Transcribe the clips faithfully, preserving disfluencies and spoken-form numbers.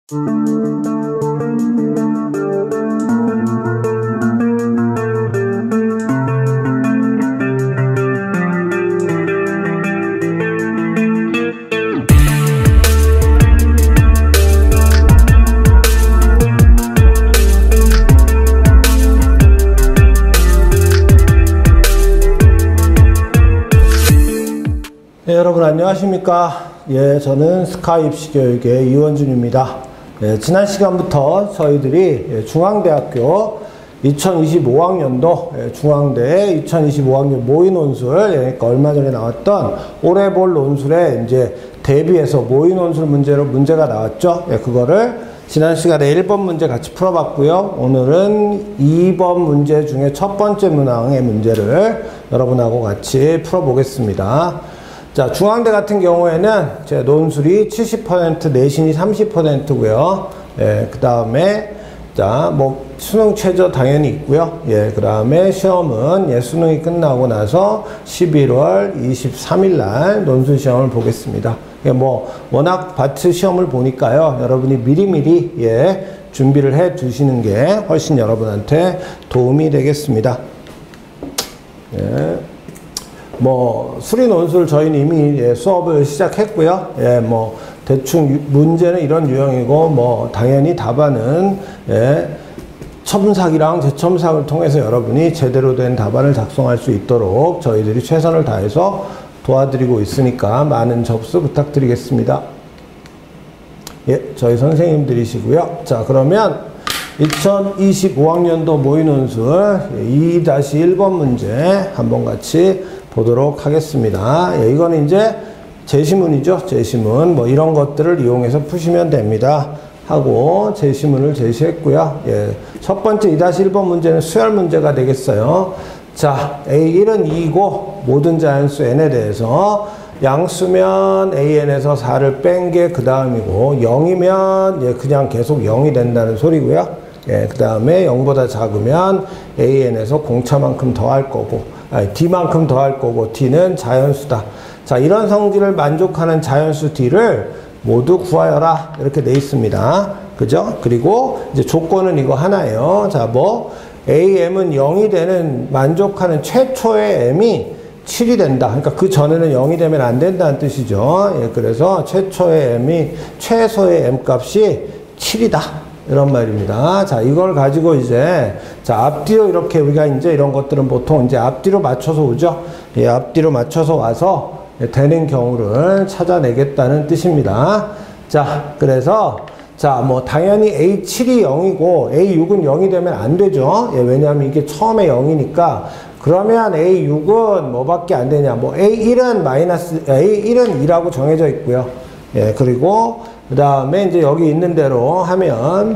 네, 여러분 안녕하십니까? 예, 저는 스카이 입시교육의 이원준입니다. 예, 지난 시간부터 저희들이 예, 중앙대학교 이천이십오 학년도 예, 중앙대 이천이십오 학년 모의 논술, 예, 그러니까 얼마 전에 나왔던 올해 볼 논술에 이제 대비해서 모의 논술 문제로 문제가 나왔죠. 예, 그거를 지난 시간에 일 번 문제 같이 풀어봤고요. 오늘은 이 번 문제 중에 첫 번째 문항의 문제를 여러분하고 같이 풀어보겠습니다. 자, 중앙대 같은 경우에는 제 논술이 칠십 퍼센트, 내신이 삼십 퍼센트고요. 예, 그 다음에 자, 뭐 수능 최저 당연히 있고요. 예, 그 다음에 시험은 예, 수능이 끝나고 나서 십일월 이십삼일 날 논술 시험을 보겠습니다. 예, 뭐 워낙 바트 시험을 보니까요. 여러분이 미리미리 예, 준비를 해 두시는 게 훨씬 여러분한테 도움이 되겠습니다. 예. 뭐 수리 논술 저희는 이미 예, 수업을 시작했고요. 예, 뭐 대충 유, 문제는 이런 유형이고 뭐 당연히 답안은 예, 첨삭이랑 재첨삭을 통해서 여러분이 제대로 된 답안을 작성할 수 있도록 저희들이 최선을 다해서 도와드리고 있으니까 많은 접수 부탁드리겠습니다. 예, 저희 선생님들이시고요. 자, 그러면 이천이십오 학년도 모의 논술 이 일 번 문제 한번 같이 보도록 하겠습니다. 예, 이거는 이제 제시문이죠. 제시문. 뭐 이런 것들을 이용해서 푸시면 됩니다. 하고 제시문을 제시했고요. 예, 첫 번째 이 일 번 문제는 수열 문제가 되겠어요. 자, 에이 일은 이이고 모든 자연수 n에 대해서 양수면 에이엔에서 사를 뺀 게 그 다음이고 영이면 예, 그냥 계속 영이 된다는 소리고요. 예, 그 다음에 영보다 작으면 에이엔에서 공차만큼 더할 거고 아니, D만큼 더할 거고 D는 자연수다. 자, 이런 성질을 만족하는 자연수 D를 모두 구하여라. 이렇게 돼 있습니다. 그죠? 그리고 이제 조건은 이거 하나예요. 자, 뭐 에이엠은 영이 되는 만족하는 최초의 M이 칠이 된다. 그러니까 그 전에는 영이 되면 안 된다는 뜻이죠. 예, 그래서 최초의 M이 최소의 M 값이 칠이다. 이런 말입니다. 자, 이걸 가지고 이제, 자, 앞뒤로 이렇게 우리가 이제 이런 것들은 보통 이제 앞뒤로 맞춰서 오죠. 예, 앞뒤로 맞춰서 와서 되는 경우를 찾아내겠다는 뜻입니다. 자, 그래서, 자, 뭐, 당연히 에이 칠이 영이고, 에이 육은 영이 되면 안 되죠. 예, 왜냐하면 이게 처음에 영이니까. 그러면 에이 육은 뭐밖에 안 되냐. 뭐, 에이 일은 마이너스, 에이 일은 이라고 정해져 있고요. 예, 그리고, 그 다음에 이제 여기 있는 대로 하면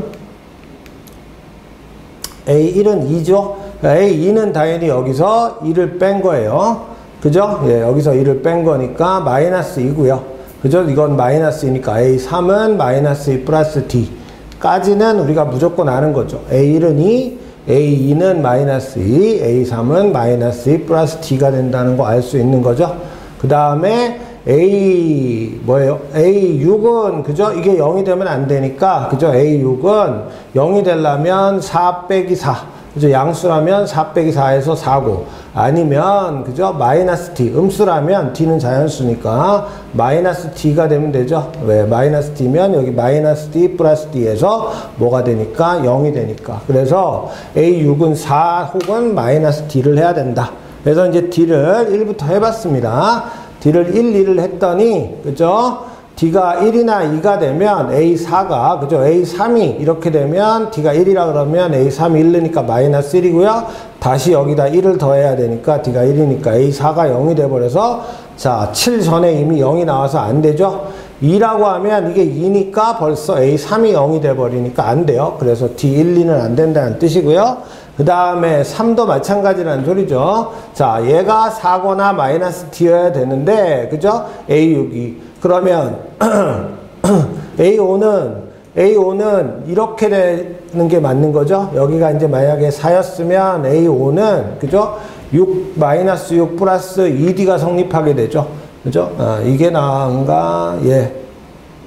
에이 일은 이죠. 에이 이는 당연히 여기서 이를 뺀 거예요. 그죠? 예, 여기서 이를 뺀 거니까 마이너스 이고요. 그죠? 이건 마이너스 이니까 에이 삼은 마이너스 이 플러스 D 까지는 우리가 무조건 아는 거죠. 에이 일은 이, 에이 이는 마이너스 이, 에이 삼은 마이너스 이 플러스 D가 된다는 거 알 수 있는 거죠. 그 다음에 에이 뭐예요? 에이 육은 그죠? 이게 영이 되면 안 되니까 그죠? 에이 육은 영이 되려면 사 빼기 사 그죠? 양수라면 사 빼기 사에서 사고 아니면 그죠? 마이너스 D 음수라면 D는 자연수니까 마이너스 D가 되면 되죠. 왜? 마이너스 D면 여기 마이너스 D 플러스 D에서 뭐가 되니까 영이 되니까 그래서 에이 육은 사 혹은 마이너스 D를 해야 된다. 그래서 이제 D를 일부터 해봤습니다. D를 일, 이를 했더니, 그죠? D가 일이나 이가 되면 에이 사가, 그죠? 에이 삼이 이렇게 되면 D가 일이라 그러면 에이 삼이 일이니까 마이너스 일이고요. 다시 여기다 일을 더해야 되니까 D가 일이니까 에이 사가 영이 돼버려서 자, 칠 전에 이미 영이 나와서 안 되죠? 이라고 하면 이게 이니까 벌써 에이 삼이 영이 돼버리니까 안 돼요. 그래서 디 일, 이는 안 된다는 뜻이고요. 그 다음에 삼도 마찬가지라는 소리죠. 자, 얘가 사거나 마이너스 D여야 되는데, 그죠? 에이 육이. 그러면, 에이 오는, 에이 오는 이렇게 되는 게 맞는 거죠? 여기가 이제 만약에 사였으면 에이 오는, 그죠? 육, 마이너스 육 플러스 이 디가 성립하게 되죠. 그죠? 아, 이게 나은가? 예.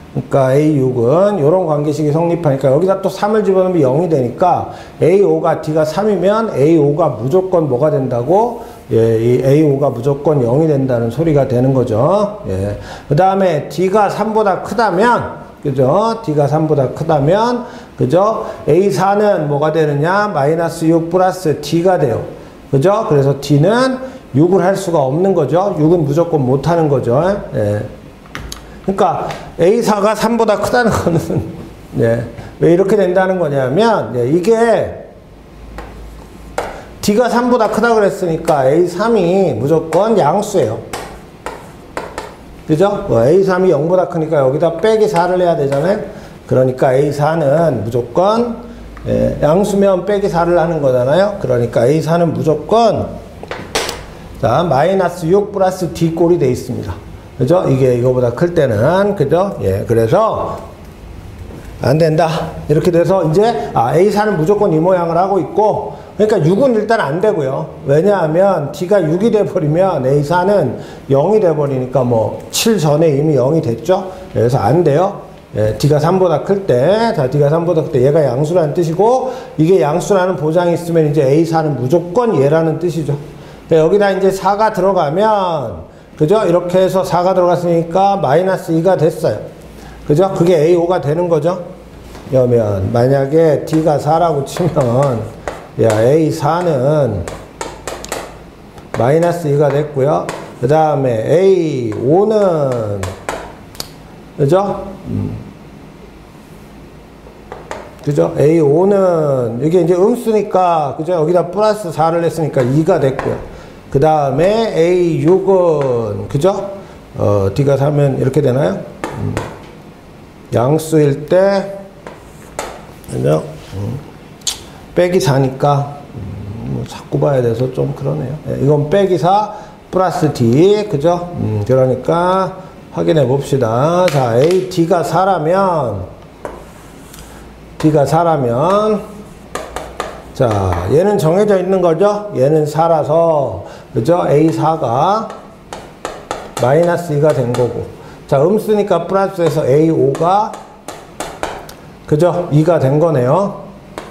그러니까 에이 육은 이런 관계식이 성립하니까 여기다 또 삼을 집어넣으면 영이 되니까 에이 오가 D가 삼이면 에이 오가 무조건 뭐가 된다고? 예, 이 에이 오가 무조건 영이 된다는 소리가 되는 거죠. 예. 그 다음에 D가 삼보다 크다면, 그죠? D가 삼보다 크다면, 그죠? 에이 사는 뭐가 되느냐? 마이너스 육 플러스 D가 돼요. 그죠? 그래서 D는 육을 할 수가 없는 거죠. 육은 무조건 못 하는 거죠. 예. 그러니까 에이 사가 삼보다 크다는 거는 예, 왜 이렇게 된다는 거냐면 예, 이게 D가 삼보다 크다 그랬으니까 에이 삼이 무조건 양수예요. 그죠? 뭐 에이 삼이 영보다 크니까 여기다 빼기 사를 해야 되잖아요. 그러니까 에이 사는 무조건 예, 양수면 빼기 사를 하는 거잖아요. 그러니까 에이 사는 무조건 자 마이너스 육 플러스 D 꼴이 돼 있습니다. 그죠? 이게 이거보다 클 때는, 그죠? 예, 그래서, 안 된다. 이렇게 돼서, 이제, 아, 에이 사는 무조건 이 모양을 하고 있고, 그러니까 육은 일단 안 되고요. 왜냐하면, D가 육이 돼버리면, 에이 사는 영이 돼버리니까, 뭐, 칠 전에 이미 영이 됐죠? 그래서 안 돼요. 예, D가 삼보다 클 때, 자, D가 삼보다 클 때, 얘가 양수라는 뜻이고, 이게 양수라는 보장이 있으면, 이제 에이 사는 무조건 얘라는 뜻이죠. 여기다 이제 사가 들어가면, 그죠? 이렇게 해서 사가 들어갔으니까 마이너스 이가 됐어요. 그죠? 그게 에이 오가 되는 거죠? 그러면 만약에 D가 사라고 치면 야 에이 사는 마이너스 이가 됐고요. 그 다음에 에이 오는 그죠? 음. 그죠? 에이 오는 이게 이제 음수니까 그죠? 여기다 플러스 사를 했으니까 이가 됐고요. 그 다음에 에이 육은 그죠? 어, D가 삼면 이렇게 되나요? 음. 양수일 때 그죠? 음. 빼기 사니까 음, 뭐 자꾸 봐야 돼서 좀 그러네요. 예, 이건 빼기 사 플러스 D 그죠? 음, 그러니까 확인해 봅시다. 자, A, D가 사라면 D가 사라면 자, 얘는 정해져 있는 거죠? 얘는 사라서, 그죠? 에이 사가 마이너스 이가 된 거고. 자, 음수니까 플러스에서 에이 오가, 그죠? 이가 된 거네요.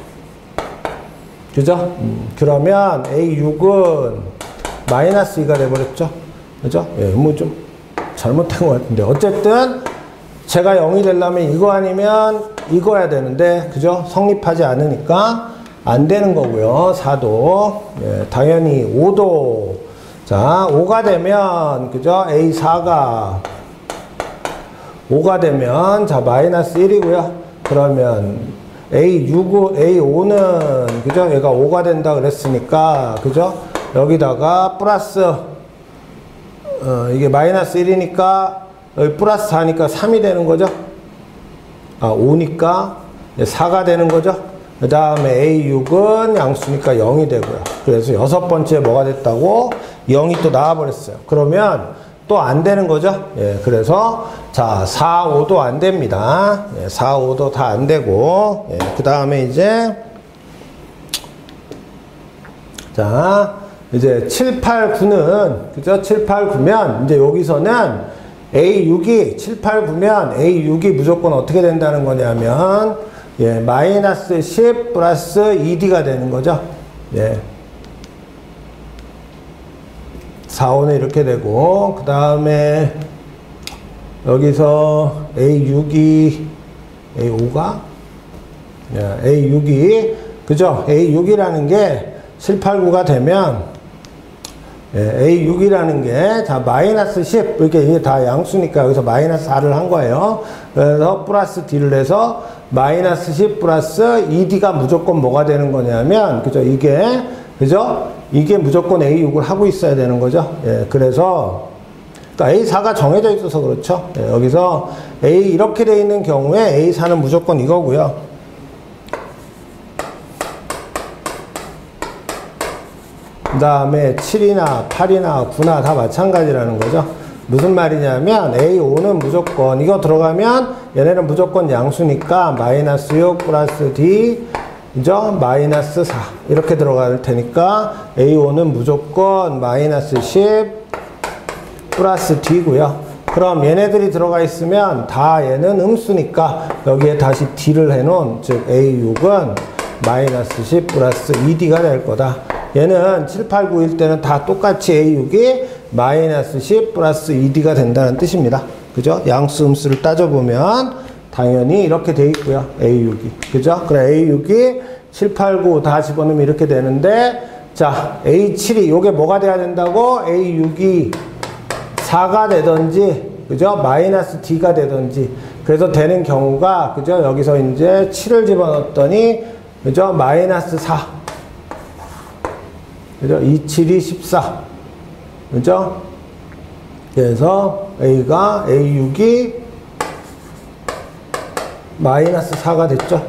그죠? 음, 그러면 에이 육은 마이너스 이가 돼버렸죠? 그죠? 예, 뭐 좀 잘못된 것 같은데. 어쨌든, 제가 영이 되려면 이거 아니면 이거야 되는데, 그죠? 성립하지 않으니까, 안 되는 거고요. 사도. 예, 당연히 오도. 자, 오가 되면, 그죠? 에이 사가 오가 되면, 자, 마이너스 일이고요. 그러면 에이 육, 에이 오는, 그죠? 얘가 오가 된다 그랬으니까, 그죠? 여기다가 플러스, 어, 이게 마이너스 일이니까, 여기 플러스 사니까 삼이 되는 거죠? 아, 오니까 사가 되는 거죠? 그 다음에 에이 육은 양수니까 영이 되고요. 그래서 여섯 번째 뭐가 됐다고? 영이 또 나와버렸어요. 그러면 또 안 되는 거죠. 예, 그래서 자, 사, 오도 안 됩니다. 예, 사, 오도 다 안 되고 예, 그 다음에 이제 자, 이제 칠, 팔, 구는 그죠? 칠, 팔, 구면 이제 여기서는 에이 육이 칠, 팔, 구면 에이 육이 무조건 어떻게 된다는 거냐면 예, 마이너스 십 플러스 이 디가 되는 거죠. 예. 사, 오는 이렇게 되고, 그 다음에, 여기서 에이 육이, 에이 오가? 예, 에이 육이, 그죠? 에이 육이라는 게 칠, 팔, 구가 되면, 예, 에이 육이라는 게, 자, 마이너스 십, 이렇게 이게 다 양수니까 여기서 마이너스 사를 한 거예요. 그래서 플러스 D를 해서, 마이너스 십 플러스 이 디가 무조건 뭐가 되는 거냐면, 그죠? 이게, 그죠? 이게 무조건 에이 육을 하고 있어야 되는 거죠. 예, 그래서, 그러니까 에이 사가 정해져 있어서 그렇죠. 예, 여기서 A 이렇게 돼 있는 경우에 에이 사는 무조건 이거고요. 그 다음에 칠이나 팔이나 구나 다 마찬가지라는 거죠. 무슨 말이냐면 에이 오는 무조건 이거 들어가면 얘네는 무조건 양수니까 마이너스 육 플러스 D 그죠? 마이너스 사 이렇게 들어갈 테니까 에이 오는 무조건 마이너스 십 플러스 D고요. 그럼 얘네들이 들어가 있으면 다 얘는 음수니까 여기에 다시 D를 해놓은, 즉 에이 육은 마이너스 십 플러스 이 디가 될 거다. 얘는 칠, 팔, 구일 때는 다 똑같이 에이 육이 마이너스 십 플러스 이 디가 된다는 뜻입니다. 그죠? 양수 음수를 따져보면 당연히 이렇게 돼 있고요. 에이 육이. 그죠? 그래 에이 육이 칠, 팔, 구 다 집어넣으면 이렇게 되는데, 자 에이 칠이 요게 뭐가 돼야 된다고? 에이 육이 사가 되든지, 그죠? 마이너스 D가 되든지. 그래서 되는 경우가, 그죠? 여기서 이제 칠을 집어넣었더니, 그죠? 마이너스 사. 그죠? 이, 칠이 십사. 그죠? 그래서 A가, 에이 육이 마이너스 사가 됐죠?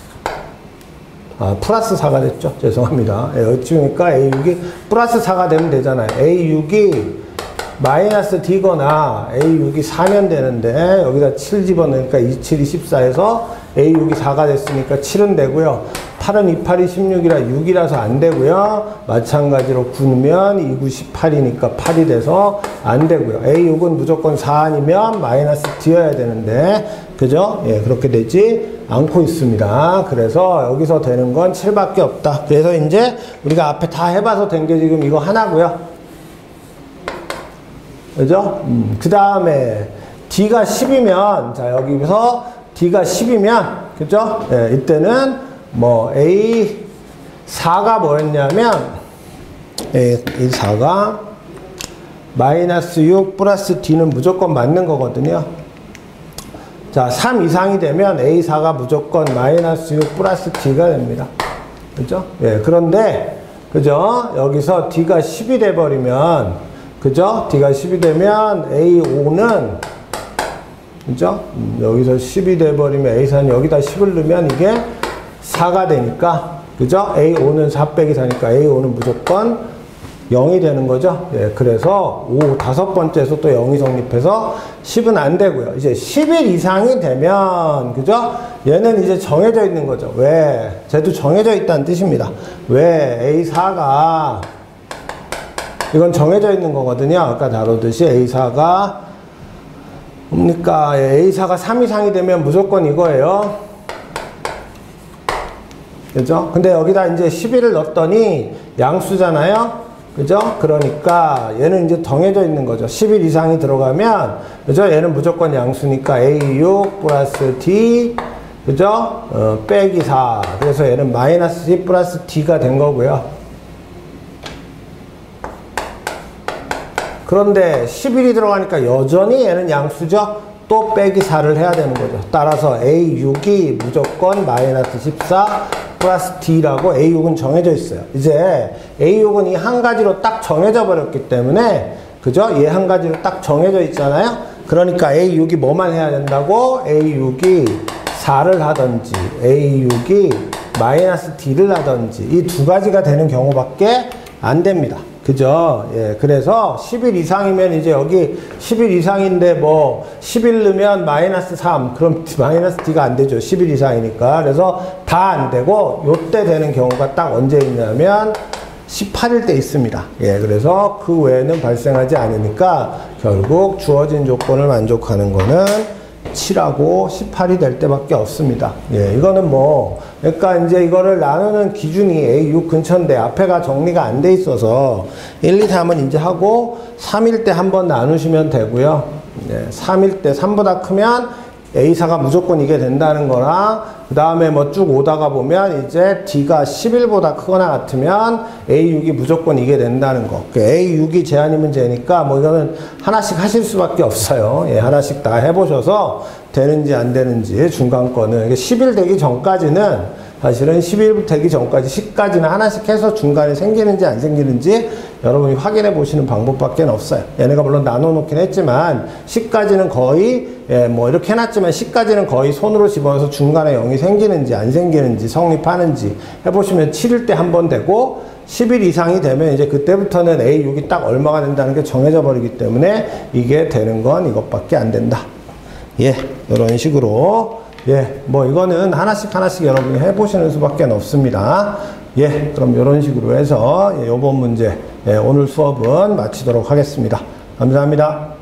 아, 플러스 사가 됐죠? 죄송합니다. 예, 어찌니까 에이 육이 플러스 사가 되면 되잖아요. 에이 육이 마이너스 D거나 에이 육이 사면 되는데, 여기다 칠 집어넣으니까 이, 칠이 십사에서 에이 육이 사가 됐으니까 칠은 되고요. 팔은 이, 팔이 십육이라 육이라서 안 되고요. 마찬가지로 구면 이, 구, 십팔이니까 팔이 돼서 안 되고요. 에이 육은 무조건 사 아니면 마이너스 D여야 되는데, 그죠? 예, 그렇게 되지 않고 있습니다. 그래서 여기서 되는 건 칠밖에 없다. 그래서 이제 우리가 앞에 다 해봐서 된 게 지금 이거 하나고요. 그죠? 음, 그 다음에 D가 십이면, 자 여기서 D가 십이면, 그죠? 예, 이때는 뭐 에이 사가 뭐였냐면, 에이 사가 마이너스 육 플러스 D는 무조건 맞는 거거든요. 자 삼 이상이 되면 에이 사가 무조건 마이너스 육 플러스 D가 됩니다. 그죠? 예, 그런데 그죠? 여기서 D가 십이 돼 버리면, 그죠? D가 십이 되면 에이 오는, 그죠? 음, 여기서 십이 돼버리면 에이 사는 여기다 십을 넣으면 이게 사가 되니까, 그죠? 에이 오는 사 빼기 사니까 에이 오는 무조건 영이 되는 거죠. 예, 그래서 오, 다섯 번째에서 또 영이 성립해서 십은 안 되고요. 이제 십일 이상이 되면, 그죠? 얘는 이제 정해져 있는 거죠. 왜? 쟤도 정해져 있다는 뜻입니다. 왜? 에이 사가 이건 정해져 있는 거거든요. 아까 다루듯이 에이 사가 뭡니까? 에이 사가 삼 이상이 되면 무조건 이거예요. 그죠? 근데 여기다 이제 십일을 넣었더니 양수잖아요. 그죠? 그러니까 얘는 이제 정해져 있는 거죠. 십일 이상이 들어가면, 그죠? 얘는 무조건 양수니까 에이 육 플러스 D, 그죠? 어, 빼기 사. 그래서 얘는 마이너스 십 플러스 D가 된 거고요. 그런데 십일이 들어가니까 여전히 얘는 양수죠? 또 빼기 사를 해야 되는 거죠. 따라서 에이 육이 무조건 마이너스 십사 플러스 D라고 에이 육은 정해져 있어요. 이제 에이 육은 이 한 가지로 딱 정해져 버렸기 때문에, 그죠? 얘 한 가지로 딱 정해져 있잖아요? 그러니까 에이 육이 뭐만 해야 된다고? 에이 육이 사를 하든지, 에이 육이 마이너스 D를 하든지, 이 두 가지가 되는 경우밖에 안 됩니다. 그죠? 예, 그래서 십일 이상이면 이제 여기 십일 이상인데 뭐 십일 넣으면 마이너스 삼, 그럼 마이너스 D가 안 되죠. 십일 이상이니까. 그래서 다 안 되고, 요때 되는 경우가 딱 언제 있냐면 십팔일 때 있습니다. 예, 그래서 그 외에는 발생하지 않으니까 결국 주어진 조건을 만족하는 거는 칠하고 십팔이 될 때밖에 없습니다. 예, 이거는 뭐, 그러니까 이제 이거를 나누는 기준이 에이 육 근처인데 앞에가 정리가 안 돼 있어서 일, 이, 삼은 이제 하고 삼일 때 한번 나누시면 되고요. 예, 삼일 때 삼보다 크면 에이 사가 무조건 이게 된다는 거랑, 그 다음에 뭐 쭉 오다가 보면 이제 D가 십일보다 크거나 같으면 에이 육이 무조건 이게 된다는 거. 에이 육이 제 아니면 제니까 뭐 이거는 하나씩 하실 수밖에 없어요. 예, 하나씩 다 해보셔서 되는지 안 되는지 중간권은 십일 되기 전까지는, 사실은 십일 되기 전까지 십까지는 하나씩 해서 중간에 생기는지 안 생기는지 여러분이 확인해 보시는 방법밖에 없어요. 얘네가 물론 나눠 놓긴 했지만 십까지는 거의, 예, 뭐 이렇게 해놨지만 십까지는 거의 손으로 집어넣어서 중간에 영이 생기는지 안 생기는지 성립하는지 해보시면 칠일 때 한 번 되고, 십일 이상이 되면 이제 그때부터는 에이 육이 딱 얼마가 된다는 게 정해져 버리기 때문에 이게 되는 건 이것밖에 안 된다. 예, 이런 식으로, 예, 뭐 이거는 하나씩 하나씩 여러분이 해보시는 수밖에 없습니다. 예, 그럼 이런 식으로 해서 예, 요번 문제, 예, 오늘 수업은 마치도록 하겠습니다. 감사합니다.